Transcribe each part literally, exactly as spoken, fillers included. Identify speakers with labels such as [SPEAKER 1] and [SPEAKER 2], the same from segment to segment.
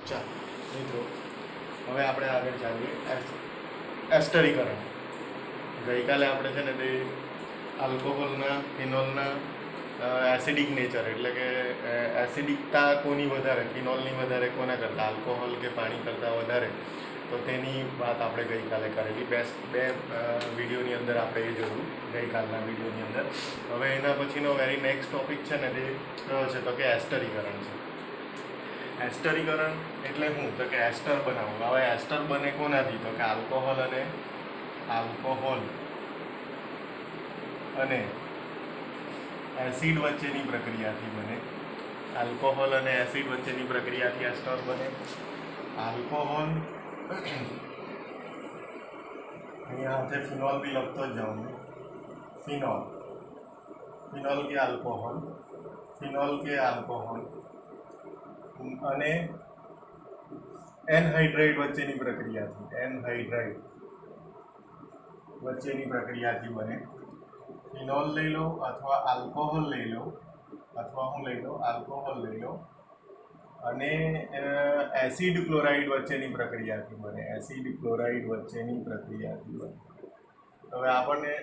[SPEAKER 1] ચાલો મિત્રો, હવે આપણે આગળ ચાલીએ એસ્ટરીકરણ. ગઈકાલે આપણે છે ને તે આલ્કોહોલના, ફિનોલના એસિડિક નેચર એટલે કે એસિડિકતા કોની વધારે, ફિનોલની વધારે કોના કરતાં, આલ્કોહોલ કે પાણી કરતાં વધારે, તો તેની વાત આપણે ગઈકાલે કરેલી. બેસ્ટ બે વિડીયોની અંદર આપણે એ જોયું ગઈકાલના વિડીયોની અંદર. હવે એના પછીનો વેરી નેક્સ્ટ ટોપિક છે ને તે કયો છે તો કે એસ્ટરીકરણ છે. એસ્ટરીકરણ એટલે શું તો કે એસ્ટર બનાવવું. હવે એસ્ટર બને કોનાથી તો કે આલ્કોહોલ અને આલ્કોહોલ અને એસિડ વચ્ચેની પ્રક્રિયાથી બને. આલ્કોહોલ અને એસિડ વચ્ચેની પ્રક્રિયાથી એસ્ટર બને. આલ્કોહોલ અહીંયા હાથે ફિનોલ બી લખતો જ જાઉં ને, ફિનોલ ફિનોલ કે આલ્કોહોલ ફિનોલ કે આલ્કોહોલ અને એનહાઇડ્રાઇડ વચ્ચેની પ્રક્રિયાથી એનહાઇડ્રાઇડ વચ્ચેની પ્રક્રિયાથી બને. ફિનોલ લઈ લો અથવા આલ્કોહોલ લઈ લો અથવા હું લઈ લો આલ્કોહોલ લઈ લો અને એસિડ ક્લોરાઇડ વચ્ચેની પ્રક્રિયાથી બને. એસિડ ક્લોરાઇડ વચ્ચેની પ્રક્રિયાથી બને. હવે આપણને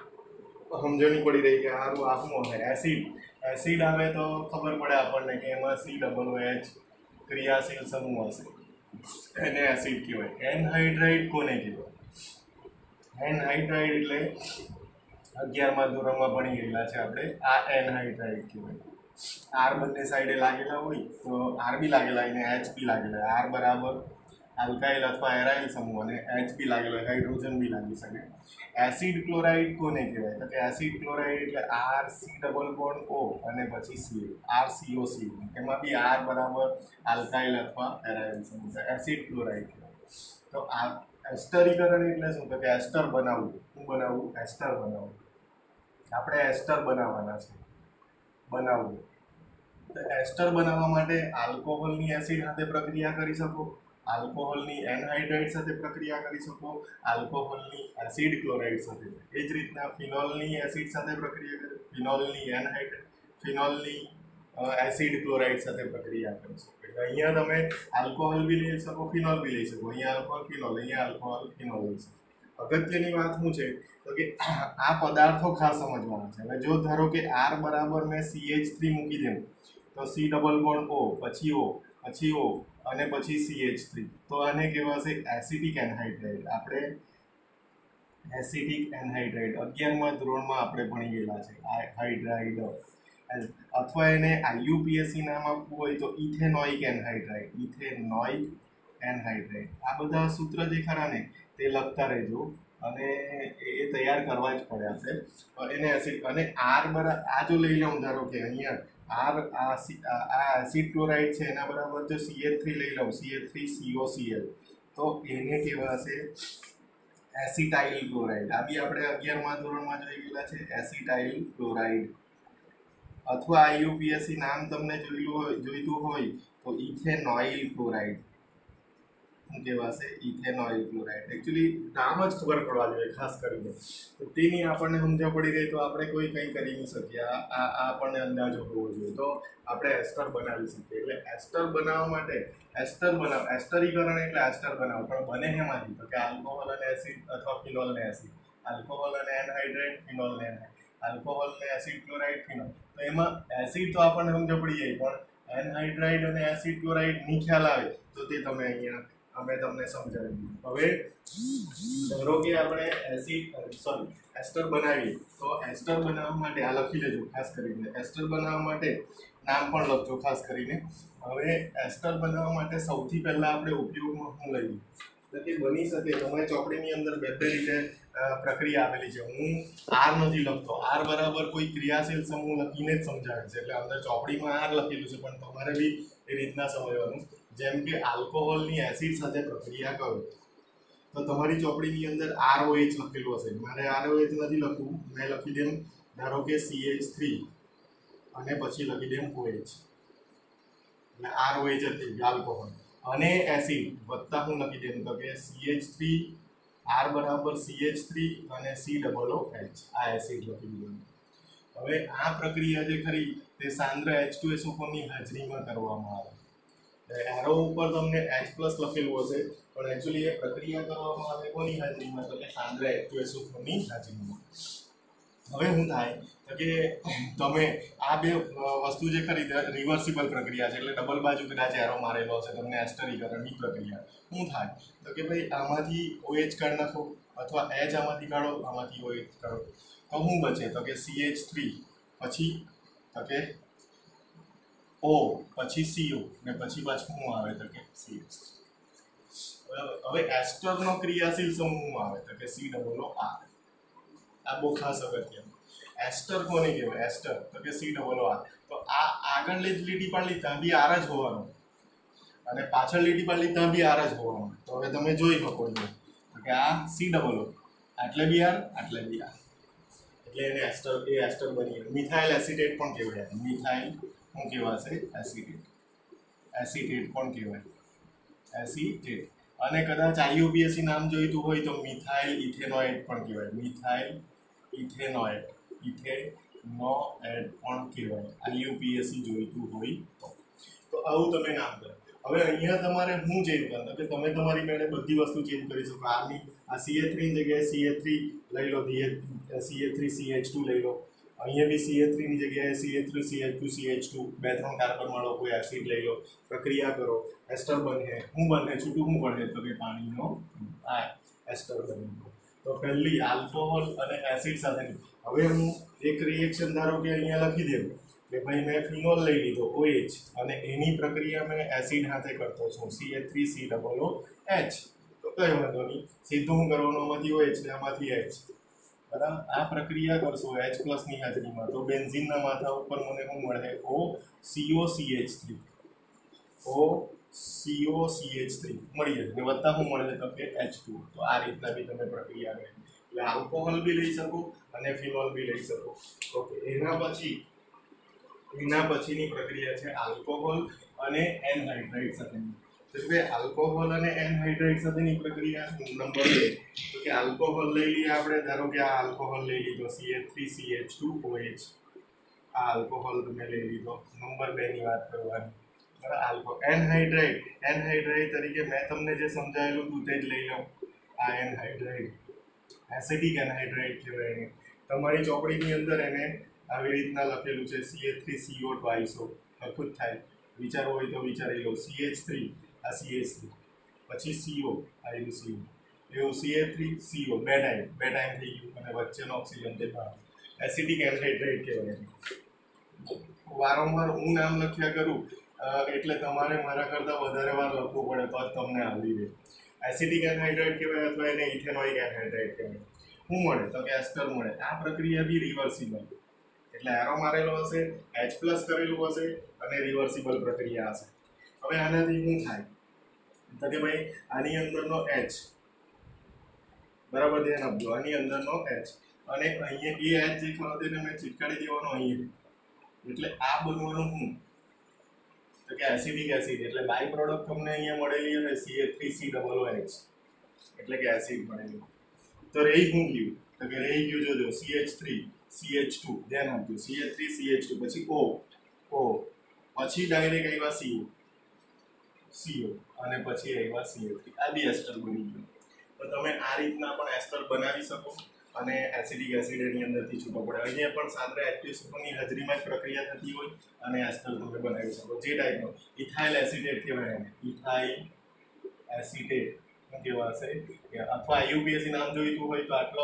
[SPEAKER 1] સમજણી પડી રહી કે સારું આ શું હશે. એસિડ એસિડ આવે તો ખબર પડે આપણને કે એમાં સી ડબલ એચ ક્રિયાશીલ સમૂહ હશે, એને એસિડ કહેવાય. એનહાઇડ્રાઇડ કોને કહેવાય? એનહાઇડ્રાઇડ એટલે અગિયારમાં ધોરણમાં ભણી ગયેલા છે આપણે. આ એનહાઇડ્રાઇડ કહેવાય. આર બંને સાઈડે લાગેલા હોય તો આર બી લાગેલા હોય ને એચ બી લાગેલા હોય. આર બરાબર આલ્કાઇલ અથવા એરાઇલ સમૂહ અને એચ બી લાગેલો હોય, હાઇડ્રોજન બી લાગી શકે. એસિડ ક્લોરાઇડ કોને કહેવાય તો કે એસિડ ક્લોરાઇડ એટલે R C double bond O અને પછી સી આર સીઓ સી, એમાં બી આર બરાબર આલ્કાઇલ અથવા એરાઇલ સમૂહ એસિડ ક્લોરાઇડ કહેવાય. તો આ એસ્ટરીકરણ એટલે શું તો કે એસ્ટર બનાવવું. શું બનાવવું? એસ્ટર બનાવવું. આપણે એસ્ટર બનાવવાના છે, બનાવવું. તો એસ્ટર બનાવવા માટે આલ્કોહોલની એસિડ સાથે પ્રક્રિયા કરી શકો, આલ્કોહોલની એનહાઇડ્રાઇડ સાથે પ્રક્રિયા કરી શકો, આલ્કોહોલની એસિડ ક્લોરાઇડ સાથે. એ જ રીતના ફિનોલની એસિડ સાથે પ્રક્રિયા કરી, ફિનોલની એનહાઇડ્રાઇડ ફિનોલની એસિડ ક્લોરાઇડ સાથે પ્રક્રિયા કરી શકો. એટલે અહીંયા તમે આલ્કોહોલ બી લઈ શકો, ફિનોલ બી લઈ શકો. અહીંયા આલ્કોહોલ ફિનોલ, અહીંયા આલ્કોહોલ ફિનોલ લઈ શકો. અગત્યની વાત શું છે તો કે આ પદાર્થો ખાસ સમજવાના છે. હવે જો ધારો કે આર બરાબર મેં સી એચ થ્રી મૂકી દઉં તો સી ડબલ બોન્ડ ઓ, પછી ઓ, પછી ઓ અને પછી સી એચ થ્રી, તો આને કહેવાશે એસિડિક એનહાઇડ્રાઇડ. આપણે એસિડિક એનહાઇડ્રાઇડ અગિયારમાં ધોરણમાં આપણે ભણી ગયેલા છે. હાઇડ્રાઇડ અથવા એને આઈયુપીએસસી નામ આપવું હોય તો ઇથેનોઇક એનહાઇડ્રાઇડ, ઇથેનોઇક એનહાઇડ્રાઇડ. આ બધા સૂત્ર જે ખરા ને તે લખતા રહેજો અને એ તૈયાર કરવા જ પડે આપણે એને એસિડ. અને આર બરાબર આ જો લઈ લઉં ધારો કે અહીંયા આર આ આ એસિડ ક્લોરાઇડ છે એના બરાબર જો સી એચ થ્રી લઈ લઉં, C H three CO C L, તો એને કહેવાશે એસિટાઇલ ક્લોરાઇડ. આ બી આપણે અગિયારમાં ધોરણમાં જોઈ ગયેલા છે, એસિટાઇલ ક્લોરાઇડ. અથવા આઈયુપીએસસી નામ તમને જોયેલું હોય જોઈતું હોય તો ઇથેનોઇલ ક્લોરાઇડ શું કહેવાશે? Ethanoyl chloride. એકચ્યુઅલી નામ જ ખબર પડવા જોઈએ ખાસ કરીને, તો તેની આપણને સમજણ પડી ગઈ તો આપણે કોઈ કંઈ કરી નહીં શકીએ. આ આ આપણને અંદાજો હોવો જોઈએ તો આપણે એસ્ટર બનાવી શકીએ. એટલે એસ્ટર બનાવવા માટે એસ્ટર બનાવ એસ્ટરીકરણ એટલે એસ્ટર બનાવો. પણ બને એમાંથી તો કે આલ્કોહોલ અને એસિડ અથવા ફિનોલ ને એસિડ, આલ્કોહોલ અને એનહાઇડ્રાઇડ, ફિનોલ ને આલ્કોહોલ ને એસિડ ક્લોરાઇડ, ફિનોલ. તો એમાં એસિડ તો આપણને સમજણ પડી જાય, પણ એનહાઇડ્રાઇડ અને એસિડ ક્લોરાઇડ ની ખ્યાલ આવે તો તે તમે અહીંયા અમે તમને સમજાવી. હવે ધારો કે આપણે એસિડ સોરી એસ્ટર બનાવીએ તો એસ્ટર બનાવવા માટે આ લખી લેજો ખાસ કરીને. એસ્ટર બનાવવા માટે નામ પણ લખજો ખાસ કરીને. હવે એસ્ટર બનાવવા માટે સૌથી પહેલાં આપણે ઉપયોગમાં શું લઈએ તો કે બની શકે તમારી ચોપડીની અંદર બે બે રીતે પ્રક્રિયા આપેલી છે. હું આર નથી લખતો, આર બરાબર કોઈ ક્રિયાશીલ સમૂહ લખીને જ સમજાવે છે. એટલે અંદર ચોપડીમાં આર લખેલું છે પણ તમારે બી એ રીતના સમજવાનું. જેમ કે આલ્કોહોલની એસિડ સાથે પ્રક્રિયા કરો તો તમારી ચોપડીની અંદર આર ઓ એચ લખેલું હશે. મારે આર ઓ એચ નથી લખવું, મેં લખી દેમ ધારો કે સી એચ થ્રી અને પછી લખી દેમ ઓ એચ, એટલે આર ઓ એચ હતી આલ્કોહોલ અને એસિડ વત્તા હું લખી દેમ તો કે સી એચ થ્રી આર બરાબર સી એચ થ્રી અને સી ડબલ ઓ એચ. આ એસિડ લખી દીધું. હવે આ પ્રક્રિયા જે ખરી તે સાંદ્ર H two S O four ની હાજરીમાં કરવામાં આવે. એરો ઉપર તમને H પ્લસ લખેલું હશે, પણ એકચ્યુઅલી એ પ્રક્રિયા કરવામાં આવે કોની હાજરીમાં? તો કે સાંદ્ર H ટુ એસ ઓ ની હાજરીમાં. હવે શું થાય તો કે તમે આ બે વસ્તુ જે કરી રિવર્સિબલ પ્રક્રિયા છે, એટલે ડબલ બાજુ કદાચ એરો મારેલો હશે તમને એસ્ટરીકરણની પ્રક્રિયા. શું થાય તો કે ભાઈ આમાંથી OH કાઢી નાખો અથવા H આમાંથી કાઢો, આમાંથી OH કાઢો, તો શું બચે? તો કે સી એચ થ્રી, પછી તો કે O, પછી સીઓ, ને પછી પાછું શું આવે તો કે સી એચ. હવે એસ્ટરનો ક્રિયાશીલ સમૂહ આવે તો કે સી ડબલ ઓ આર. આ બહુ ખાસ અગત્યનું. એસ્ટર કોને કહેવાય? એસ્ટર તો કે સી ડબલ ઓ આર. તો આ આગળની જ લીટી પાડલી ત્યાં બી આર જ હોવાનું, અને પાછળ લીટી પાડલી ત્યાં બી આર જ હોવાનું. તો હવે તમે જોઈ શકો છો તો કે આ સી ડબલ ઓ, આટલે બી આર, આટલે બી આર, એટલે એને એસ્ટર એ એસ્ટર બની ગયું. મિથાઇલ એસિટેટ પણ કહેવાય. મિથાઇલ શું કહેવાશે? એસિટેટ. એસિટેટ પણ કહેવાય, એસિટેટ. અને કદાચ આઈયુપીએસી નામ જોઈતું હોય તો મિથાઇલ ઇથેનોએટ પણ કહેવાય. મિથાઇલ ઇથેનોએટ, ઇથેનોએટ પણ કહેવાય આઈયુપીએસી જોઈતું હોય તો. તો આવું તમે નામ કરો. હવે અહીંયા તમારે શું ચેન્જ કરવાનું કે તમે તમારી મેળે બધી વસ્તુ ચેન્જ કરી શકો. આની આ સી એ થ્રી ની જગ્યાએ સી એ થ્રી લઈ લો, C A three C H two લઈ લો. અહીંયા બી સી એ થ્રી ની જગ્યાએ C A three C H two C H two, બે ત્રણ કાર્બન વાળો કોઈ એસિડ લઈ લો, પ્રક્રિયા કરો, એસ્ટર બને. શું બને? છૂટું શું બને? તો કે પાણીનો આ એસ્ટર બને. તો પહેલી આલ્કોહોલ અને એસિડ સાથેની. હવે હું એક રિએક્શન ધારો કે અહીંયા લખી દઉં કે ભાઈ મેં ફિનોલ લઈ લીધો OH, અને એની પ્રક્રિયા મેં એસિડ સાથે કરતો છું C H three C double O H. તો કઈ વાંધો નહીં, સીધું હું કરવાનું આમાંથી OH ને આમાંથી H. બરાબર, આ પ્રક્રિયા કરશો H પ્લસ ની હાજરીમાં તો બેન્ઝીનના માથા ઉપર મને શું મળે? O CO C H three, O CO C H three મળી જાય. ને વત્તા શું મળે તો કે એચ ટુ. તો આ રીતના બી તમે પ્રક્રિયા કરી, એટલે આલ્કોહોલ બી લઈ શકો અને ફિનોલ બી લઈ શકો. ઓકે, એના પછી એના પછીની પ્રક્રિયા છે આલ્કોહોલ અને એનહાઇડ્રાઇડ સાથેની. એટલે આલ્કોહોલ અને એનહાઇડ્રાઇડ સાથેની પ્રક્રિયા નંબર બે. તો કે આલ્કોહોલ લઈ લઈએ આપણે. ધારો કે આ આલ્કોહોલ લઈ લીધો C H three C H two O H. આ આલ્કોહોલ તમે લઈ લીધો. નંબર બે ની વાત કરવાની. બરાબર, આલ્કોહોલ. એનહાઇડ્રાઇડ, એનહાઇડ્રાઇડ તરીકે મેં તમને જે સમજાયેલું હતું તે જ લઈ લઉં. આ એનહાઇડ્રાઇડ એસિડિક એનહાઇડ્રાઇડ કહેવાય એને. તમારી ચોપડીની અંદર એને આવી રીતના લખેલું છે C H three C O twice O. લખું જ થાય, વિચારવું હોય તો વિચારી લો. સી એચ થ્રી, આ સી એચ થ્રી, પછી સીઓ, આ એવું સીઓ, એવું સી એચ થ્રી સીઓ, બે ટાઈમ બે ટાઈમ થઈ ગયું, અને વચ્ચેનો ઓક્સિજન તે બહાર. એસિડિક એનહાઇડ્રાઇડ કહેવાય. વારંવાર હું નામ લખ્યા કરું એટલે તમારે મારા કરતાં વધારે વાર લખવું પડે તો જ તમને આવડી રહે. એસિડિક એનહાઇડ્રાઇડ કહેવાય અથવા એને ઇથેનોઇક એનહાઇડ્રાઇડ કહેવાય. શું મળે તો કે એસ્ટર મળે. આ પ્રક્રિયા બી રિવર્સિબલ, એટલે એરો મારેલો હશે, H પ્લસ કરેલું હશે અને રિવર્સિબલ પ્રક્રિયા હશે. હવે આનાથી શું થાય તો કે ભાઈ આની અંદરનો H, બરાબર ધ્યાન આપજો, આની અંદરનો H અને અહીંયા એ H જે ખરો તેને મેં ચીટકાડી દેવાનો અહીંયા. એટલે આ બનવાનું શું તો કે એસિડિક એસિડ, એટલે બાય પ્રોડક્ટ તમને અહીંયા મળેલી હશે C H three C double O H, એટલે કે એસિડ મળેલું. તો રહી શું ગયું તો કે રહી ગયું જોજો C H three C H two, ધ્યાન આપજો, C H three C H two, પછી O, O, પછી ડાયરેક્ટ આવ્યા સીઓ, સીઓ, અને પછી આવ્યા સી એચ થ્રી. આ બી એસ્ટર બની ગયું. તો તમે આ રીતના પણ એસ્ટર બનાવી શકો અને એસિડિક એસિડ એની અંદરથી છૂટો પડે. અહીંયા પણ સાંદ્ર H ટુ એસ ઓ ની હાજરીમાં જ પ્રક્રિયા થતી હોય અને એસ્ટર તમે બનાવી શકો. જે ટાઈપનો ઇથાઇલ એસિટેટ કહેવાય એને, ઇથાઇલ એસિટેટ શું કહેવાશે, અથવા આઈયુપીએસી નામ જોઈતું હોય તો આટલો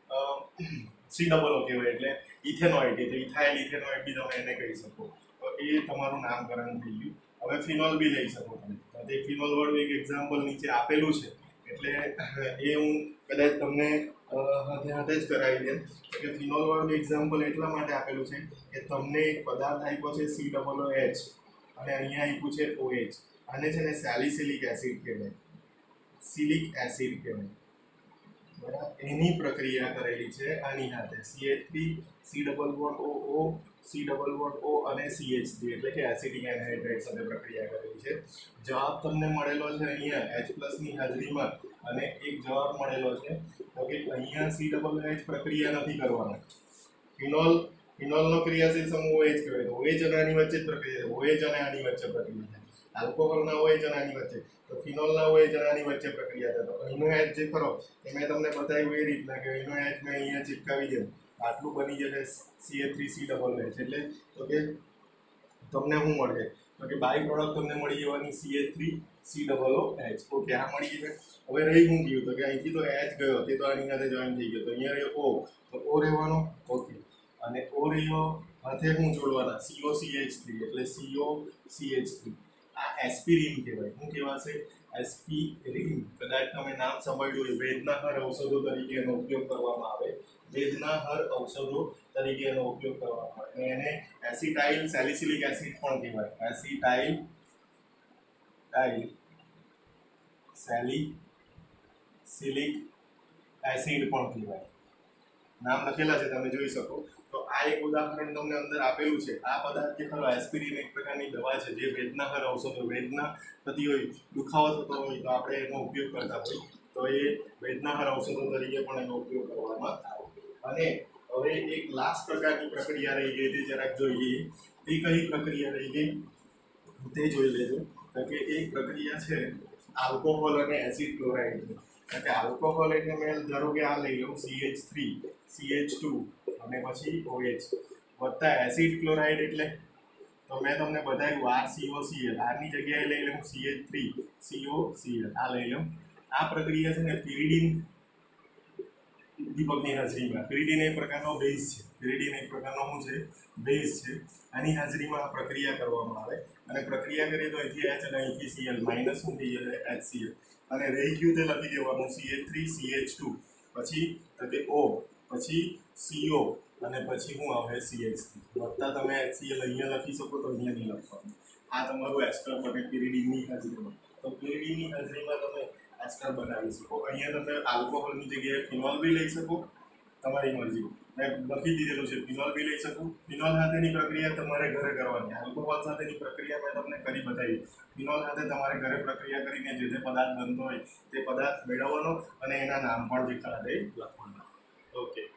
[SPEAKER 1] સી ડબલ ઓ કહેવાય, એટલે ઇથેનોઇડ, એટલે ઇથાઇલ ઇથેનોઇડ બી તમે એને કહી શકો. તો એ તમારું નામકરણ થઈ ગયું. હવે ફિનોલ બી લઈ શકો તમે. તો તે ફિનોલ વાળું એક એક્ઝામ્પલ નીચે આપેલું છે, એટલે એ હું કદાચ તમને હાથે હાથે જ કરાવી દે કે ફિનોલ વાળું એક્ઝામ્પલ એટલા માટે આપેલું છે કે તમને એક પદાર્થ આપ્યો છે સી ડબલ ઓ એચ અને અહીંયા આપ્યું છે ઓ એચ. આને છે ને સેલિસિલિક એસિડ કહેવાય, સિલિક એસિડ કહેવાય. બરાબર, એની પ્રક્રિયા કરેલી છે આની સાથે C H three C double bond O O C double bond O અને સી એચ થ્રી, એટલે કે એસિડિક એનહાઇડ્રાઇડ સાથે પ્રક્રિયા કરેલી છે. જવાબ તમને મળેલો છે અહીંયા H પ્લસ ની હાજરીમાં, અને એક જવાબ મળેલો છે તો કે અહીંયા સી ડબલ એચ પ્રક્રિયા નથી કરવાના. ફિનોલ ફિનોલનો ક્રિયાશીલ સમૂહ OH કહેવાય, તો OH અને આની વચ્ચે જ પ્રક્રિયા છે, OH અને આની વચ્ચે પ્રક્રિયા છે. આલ્કોહોલ ના હોય જણાની વચ્ચે, તો ફિનોલ ના હોય જણાની વચ્ચે પ્રક્રિયા થાય. તો અહીંનો એચ જે ખરો એ મેં તમને બતાવ્યું એ રીતના કે અહીંનો એચ મેં અહીંયા ચિપકાવી દઉં, આટલું બની જશે C A three C double H. એટલે તો કે તમને શું મળે તો કે બાય પ્રોડક્ટ તમને મળી જવાની C A three C double O H. Okay, આ મળી ગયું. હવે રહી શું ગયું તો કે અહીંથી તો એચ ગયો તે તો આની સાથે જોઈન થઈ ગયો, તો અહીંયા રહ્યો ઓ, તો ઓ રહેવાનો. ઓકે, અને ઓ રહ્યો હાથે શું જોડવાના સીઓ સી એચ થ્રી, એટલે સીઓ સી એચ થ્રી. આ એસ્પિરિન કહેવાય. શું કહેવાશે? એસ્પિરિન. કદાચ તમે નામ સાંભળ્યું હોય, વેદના હર ઔષધો તરીકે એનો ઉપયોગ કરવામાં આવે. વેદના હર ઔષધો તરીકે એનો ઉપયોગ કરવામાં આવે. અને એને એસિટાઇલ સેલિસિલિક એસિડ પણ કહેવાય. એસિટાઇલ ટાઇલ સેલિસિલિક એસિડ પણ કહેવાય. નામ લખેલા છે, તમે જોઈ શકો. તો આ એક ઉદાહરણ તમને અંદર આપેલું છે. આ પદાર્થ જે ખરો એસ્પિરિન એક પ્રકારની દવા છે જે વેદનાહર ઔષધો, વેદના થતી હોય, દુખાવો થતો હોય તો આપણે એનો ઉપયોગ કરતા હોય, તો એ વેદનાહર ઔષધો તરીકે પણ એનો ઉપયોગ કરવામાં આવે. અને હવે એક લાસ્ટ પ્રકારની પ્રક્રિયા રહી ગઈ તે જરાક જોઈએ. એ કઈ પ્રક્રિયા રહી ગઈ તે જોઈ લેજો. તો કે એક પ્રક્રિયા છે આલ્કોહોલ અને એસિડ ક્લોરાઇડની. કારણ કે આલ્કોહોલ એટલે મેં ધારો કે આ લઈ લઉં C H three C H two અને પછી ઓ એચ વત્તા એસિડ ક્લોરાઇડ, એટલે તો મેં તમને બતાવ્યું R C O C L. આરની જગ્યાએ લઈ લઉં C H three C O C L. આ લઈ લઉં. આ પ્રક્રિયા છે ને પિરિડીન દીપકની હાજરીમાં. પિરિડીન એક પ્રકારનો બેઝ છે. પિરિડીન એક પ્રકારનો શું છે? બેઝ છે. આની હાજરીમાં આ પ્રક્રિયા કરવામાં આવે. અને પ્રક્રિયા કરીએ તો અહીંથી એચ અને અહીંથી સી એલ માઇનસ શું થઈ જશે? H C L. અને રહી ગયું તે લખી દેવાનું C H three C H two, પછી તો કે ઓ, પછી સીઓ અને પછી શું આવે? C H three. વત્તા તમે એચ સી એલ અહીંયા લખી શકો, તો અહીંયા નહીં લખવાનું. આ તમારું એસ્ટર બને પિરિડીનની હાજરીમાં. તો પિરિડીનની હાજરીમાં તમે એસ્ટર બનાવી શકો. અહીંયા તમે આલ્કોહોલની જગ્યાએ ફિનોલ બી લઈ શકો, તમારી મરજી. મેં લખી દીધેલું છે ફિનોલ બી લઈ શકું. ફિનોલ સાથેની પ્રક્રિયા તમારે ઘરે કરવાની. આલ્કોહોલ સાથેની પ્રક્રિયા મેં તમને કરી બતાવી. ફિનોલ સાથે તમારે ઘરે પ્રક્રિયા કરીને જે જે પદાર્થ બનતો હોય તે પદાર્થ મેળવવાનો અને એના નામ પણ જે ખરા તે લખવાના. ઓકે.